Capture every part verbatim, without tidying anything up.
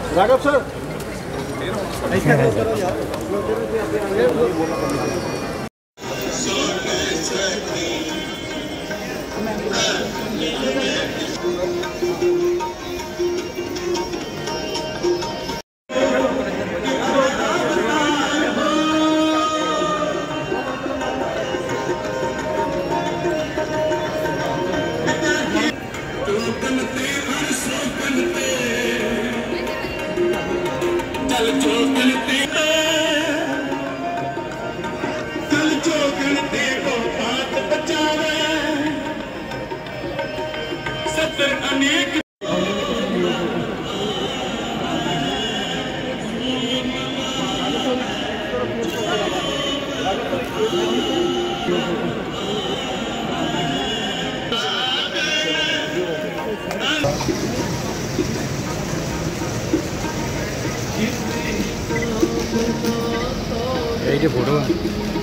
Raghav sir ये photo है।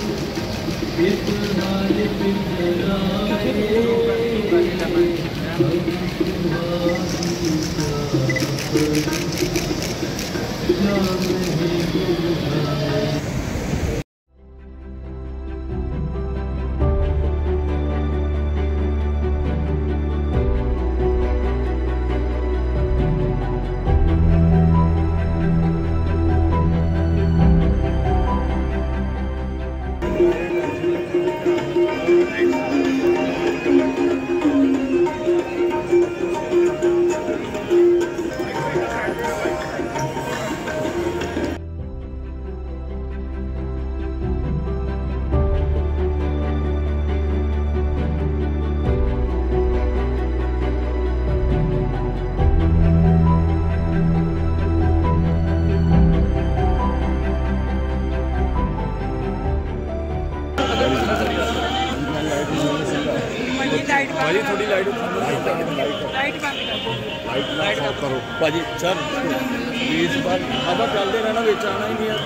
भाजी थोड़ी लाइट लाइट लाइट करो भाजी सर प्लीज बार अब चलते रहना बेच आना ही नहीं है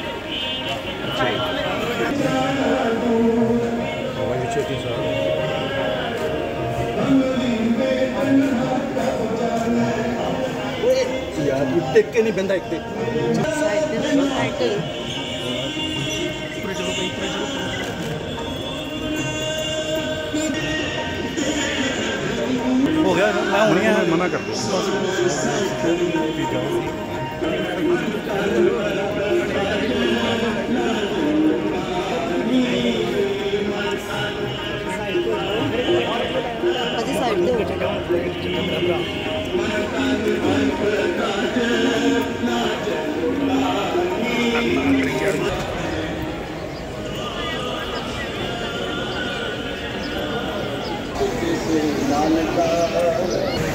यार देख के नहीं बंदा एक हो गया मैं होनी है मना कर दो साइड